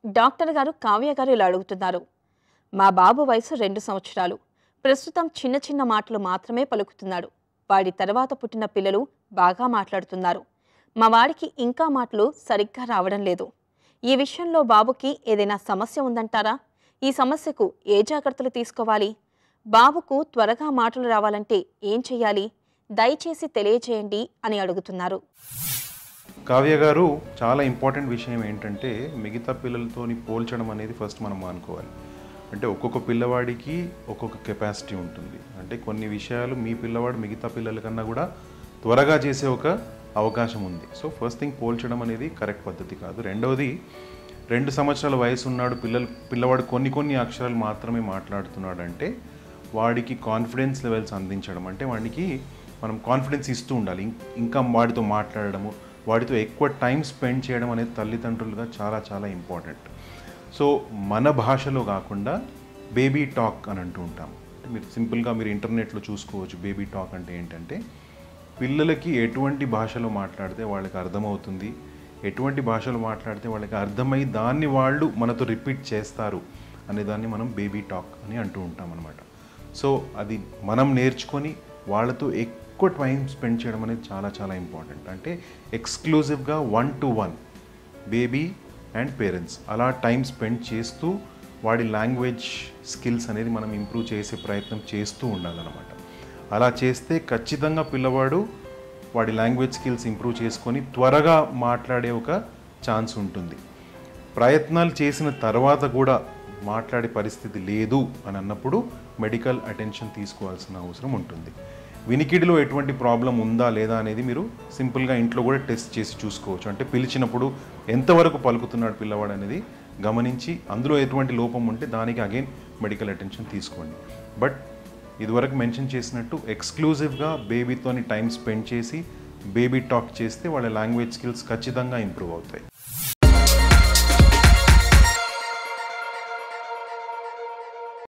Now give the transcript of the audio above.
Doctor గారు కావ్య గారు ఇలా అడుగుతున్నారు. మా బాబు వయసు 2 సంవత్సరాలు. ప్రస్తుతం చిన్న చిన్న మాటలు మాత్రమే పలుకుతున్నాడు. వాడి తర్వాత పుట్టిన పిల్లలు బాగా మాట్లాడుతున్నారు. మా వాడికి ఇంకా మాటలు సరిగ్గా రావడం లేదు. ఈ విషయంలో బాబుకి ఏదైనా సమస్య ఉందంటారా? ఈ సమస్యకు ఏ జాగ్రత్తలు తీసుకోవాలి? బాబుకు త్వరగా మాటలు రావాలంటే ఏం చెయ్యాలి? దయచేసి తెలియజేయండి అని అడుగుతున్నారు. కావ్య గారు, చాలా ఇంపార్టెంట్ విషయం ఏంటంటే మిగతా పిల్లలతోని పోల్చడం అనేది ఫస్ట్ మనం అనుకోవాలి. అంటే ఒక్కొక్క పిల్లవాడికి ఒక్కొక్క కెపాసిటీ ఉంటుంది. అంటే కొన్ని విషయాలు మీ పిల్లవాడు మిగతా పిల్లల కన్నా కూడా త్వరగా చేసే ఒక అవకాశం ఉంది. సో ఫస్ట్ థింగ్, పోల్చడం అనేది కరెక్ట్ పద్ధతి కాదు. రెండవది, 2 సంవత్సరాల వయసు ఉన్నాడు పిల్లవాడు కొన్ని అక్షరాలు మాత్రమే మాట్లాడుతున్నాడు అంటే వాడికి కాన్ఫిడెన్స్ లెవెల్స్ అందించడం, అంటే వాడికి మనం కాన్ఫిడెన్స్ ఇస్తూ ఉండాలి. ఇంకా వాడితో మాట్లాడడము, వాడితో ఎక్కువ టైం స్పెండ్ చేయడం అనేది తల్లిదండ్రులుగా చాలా చాలా ఇంపార్టెంట్. సో మన భాషలో కాకుండా బేబీ టాక్ అని అంటూ ఉంటాం. మీరు సింపుల్గా మీరు ఇంటర్నెట్లో చూసుకోవచ్చు. బేబీ టాక్ అంటే ఏంటంటే పిల్లలకి ఎటువంటి భాషలో మాట్లాడితే వాళ్ళకి అర్థమవుతుంది, ఎటువంటి భాషలో మాట్లాడితే వాళ్ళకి అర్థమై దాన్ని వాళ్ళు మనతో రిపీట్ చేస్తారు అనే దాన్ని మనం బేబీ టాక్ అని అంటూ ఉంటాం అన్నమాట. సో అది మనం నేర్చుకొని వాళ్ళతో ఎక్కువ టైం స్పెండ్ చేయడం అనేది చాలా చాలా ఇంపార్టెంట్. అంటే ఎక్స్క్లూజివ్గా 1-to-1 బేబీ అండ్ పేరెంట్స్ అలా టైం స్పెండ్ చేస్తూ వాడి లాంగ్వేజ్ స్కిల్స్ అనేది మనం ఇంప్రూవ్ చేసే ప్రయత్నం చేస్తూ ఉండాలన్నమాట. అలా చేస్తే ఖచ్చితంగా పిల్లవాడు వాడి లాంగ్వేజ్ స్కిల్స్ ఇంప్రూవ్ చేసుకొని త్వరగా మాట్లాడే ఒక ఛాన్స్ ఉంటుంది. ప్రయత్నాలు చేసిన తర్వాత కూడా మాట్లాడే పరిస్థితి లేదు అని అన్నప్పుడు మెడికల్ అటెన్షన్ తీసుకోవాల్సిన అవసరం ఉంటుంది. వినికిడిలో ఎటువంటి ప్రాబ్లం ఉందా లేదా అనేది మీరు సింపుల్గా ఇంట్లో కూడా టెస్ట్ చేసి చూసుకోవచ్చు. అంటే పిలిచినప్పుడు ఎంతవరకు పలుకుతున్నాడు పిల్లవాడు అనేది గమనించి అందులో ఎటువంటి లోపం ఉంటే దానికి అగైన్ మెడికల్ అటెన్షన్ తీసుకోండి. బట్ ఇదివరకు మెన్షన్ చేసినట్టు ఎక్స్క్లూజివ్గా బేబీతోని టైం స్పెండ్ చేసి బేబీ టాక్ చేస్తే వాళ్ళ లాంగ్వేజ్ స్కిల్స్ ఖచ్చితంగా ఇంప్రూవ్ అవుతాయి.